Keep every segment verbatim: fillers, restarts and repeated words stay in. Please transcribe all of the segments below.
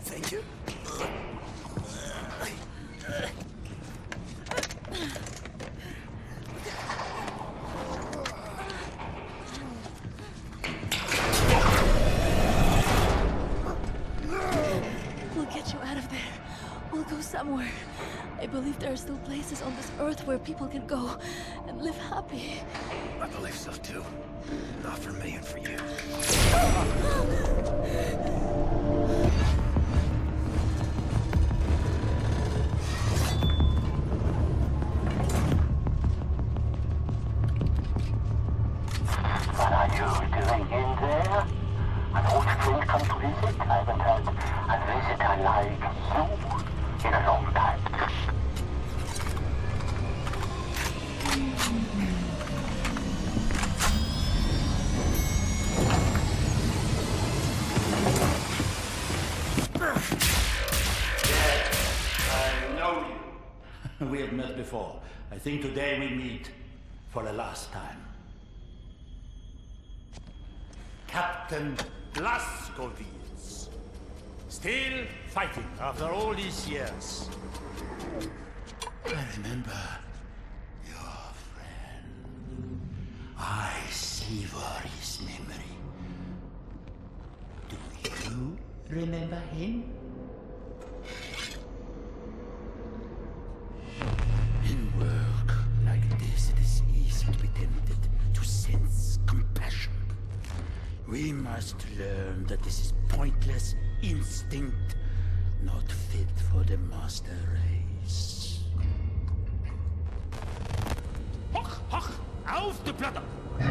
Thank you. We'll get you out of there. We'll go somewhere. I believe there are still places on this earth where people can go and live happy. I believe so too. Not for me and for you. What are you doing in there? An old friend come to visit? I haven't had a visitor like you in a long time. We have met before. I think today we meet for the last time. Captain Blazkowicz. Still fighting after all these years. I remember your friend. I savor his memory. Do you remember him? In work like this, it is easy to be tempted to sense compassion. We must learn that this is pointless instinct, not fit for the master race. Hoch, hoch, auf die Platte!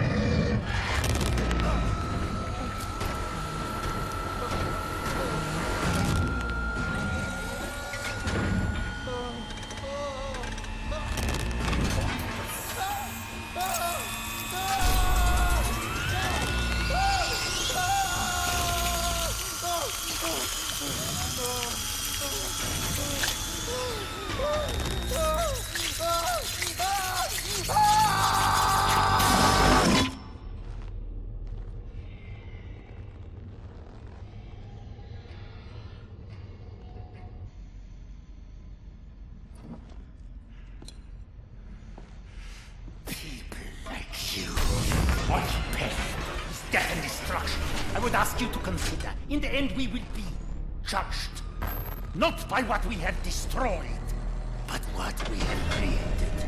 In the end, we will be judged. Not by what we have destroyed, but what we have created.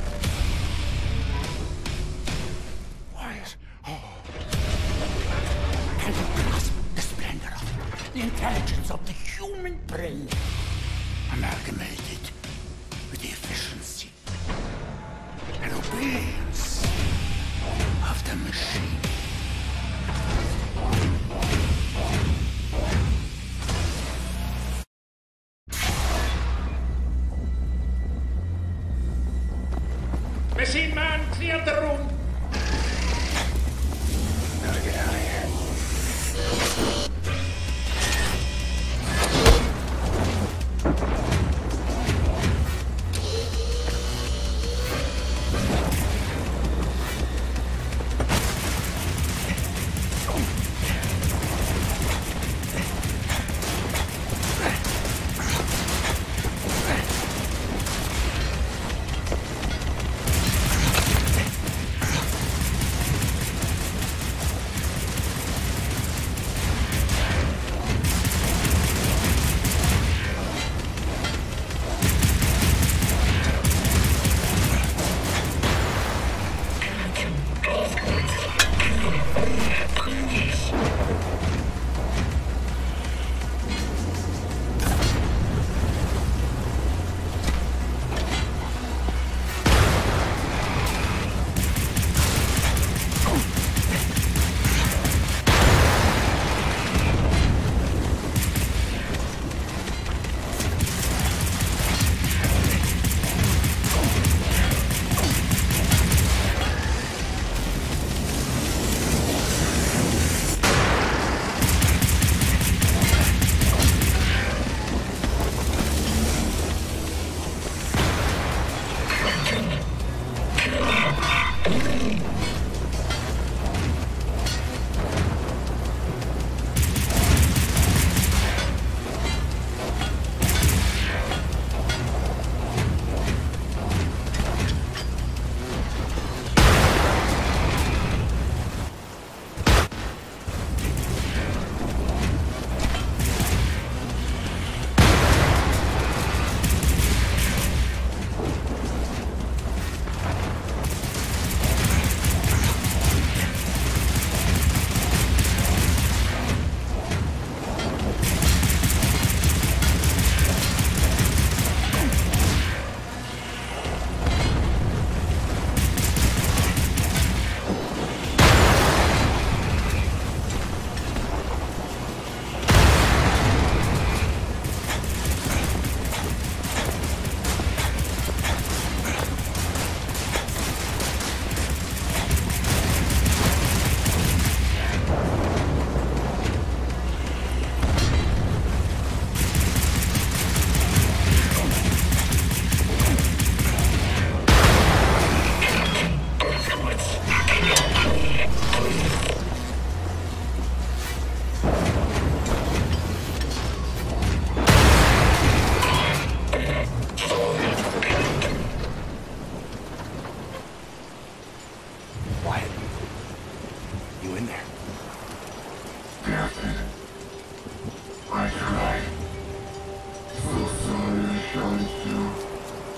Wyatt, oh. Can you grasp the splendor of it? The intelligence of the human brain, amalgamated with the efficiency and obedience of the machine. Machine man, clear the room! Now get out of here.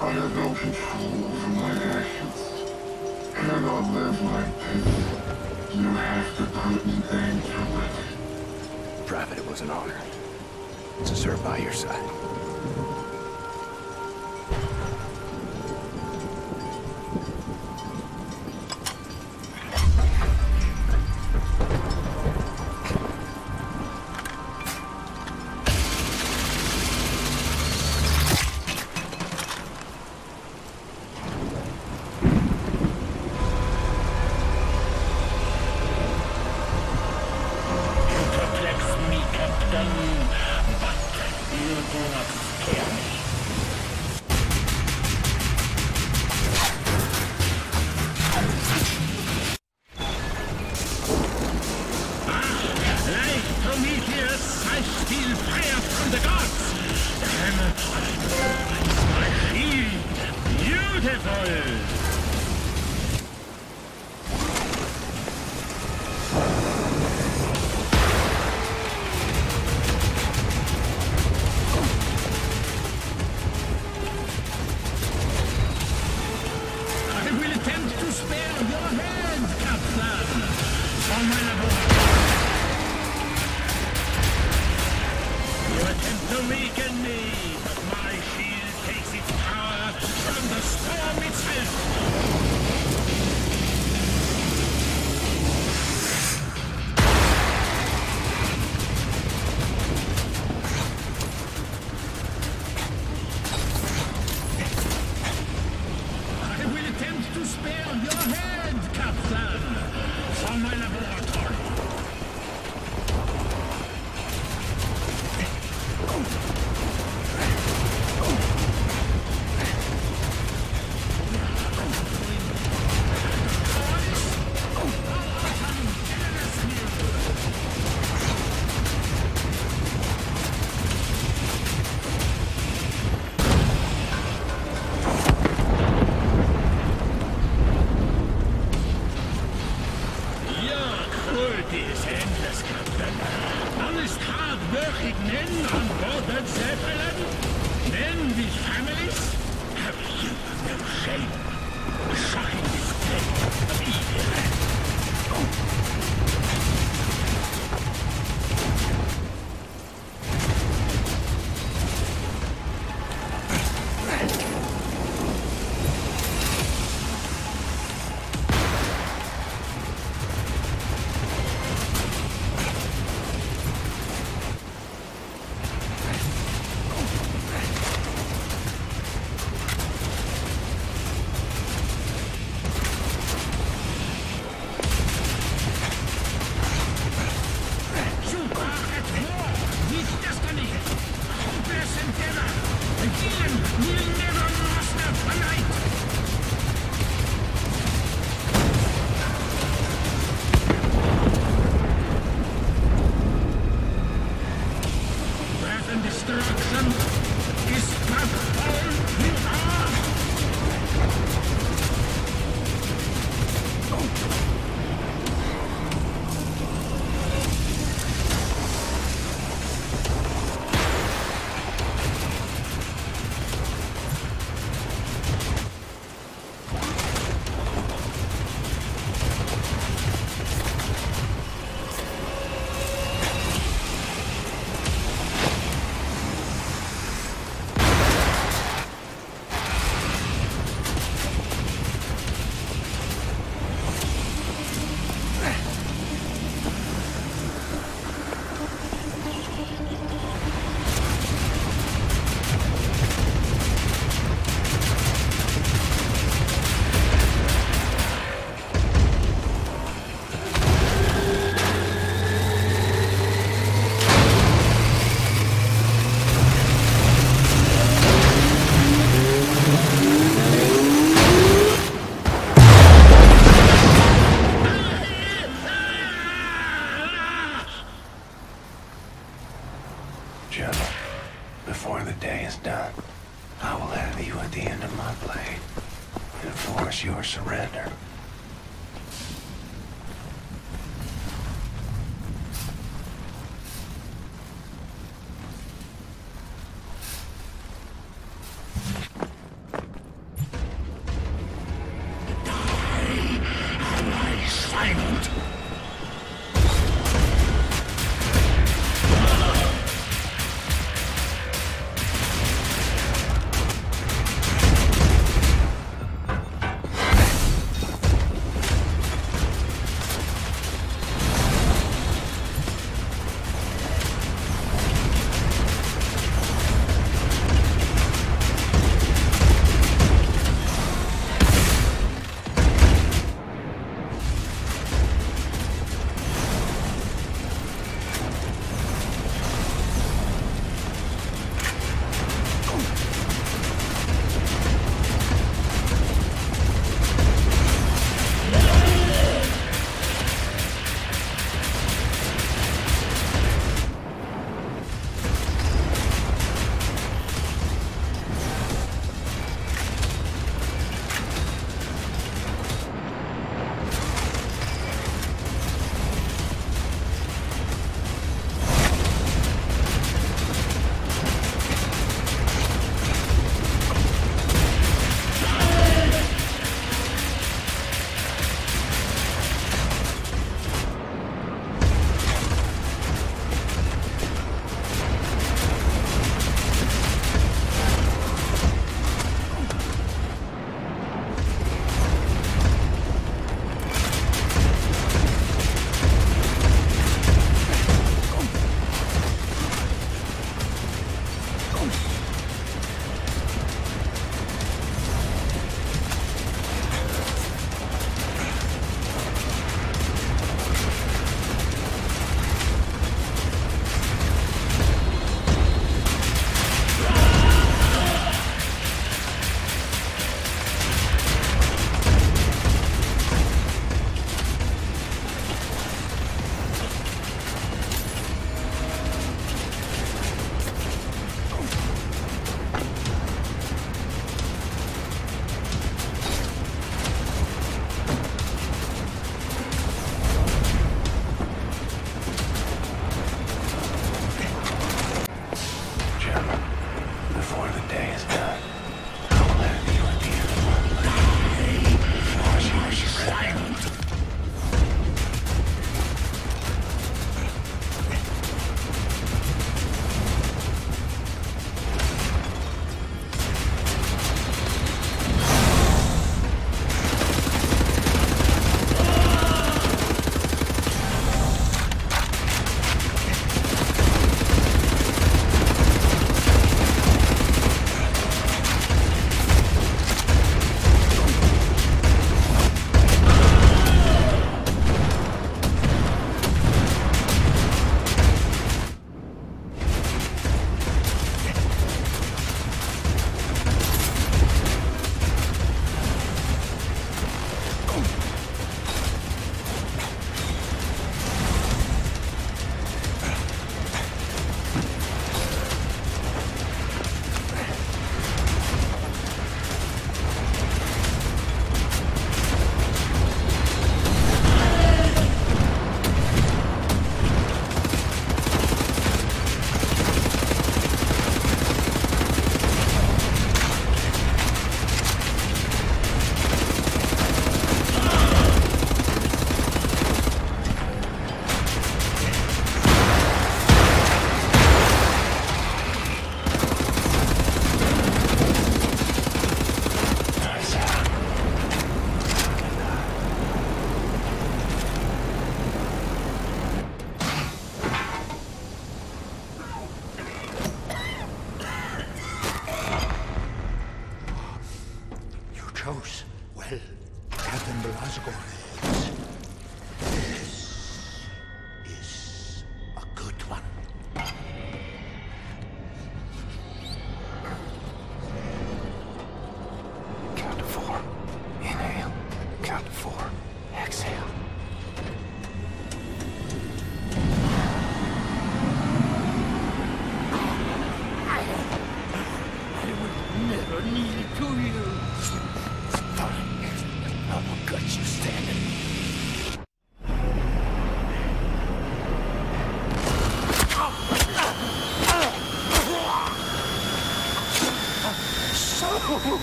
I have no control over my actions. Cannot live like this. You have to put an end to it. Prophet, it was an honor to serve by your side. Your surrender.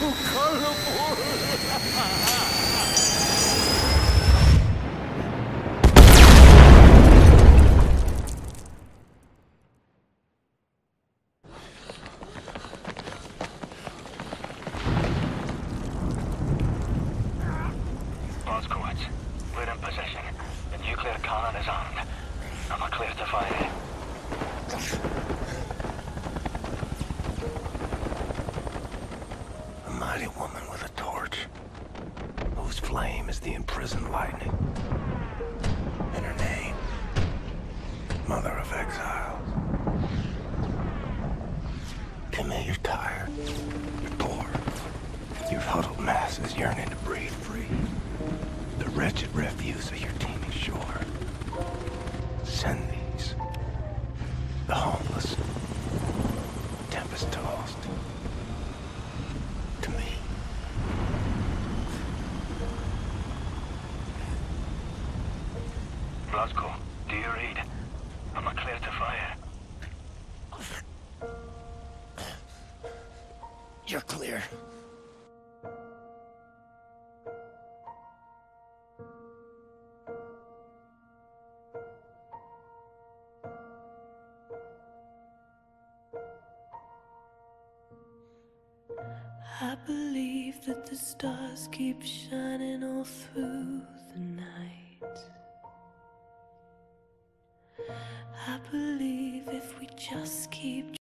colorful! Moskowitz, we're in possession. The nuclear cannon is armed. Am I clear to fire? A mighty woman with a torch, whose flame is the imprisoned lightning. And her name, Mother of Exiles. Camille, you're tired. You're bored. Your huddled masses yearning to breathe free. The wretched refuse of your teeming shore. Send these. The homeless. Tempest-tossed. To me. Blazko, do you read? Am I clear to fire? You're clear. I believe that the stars keep shining all through the night. I believe if we just keep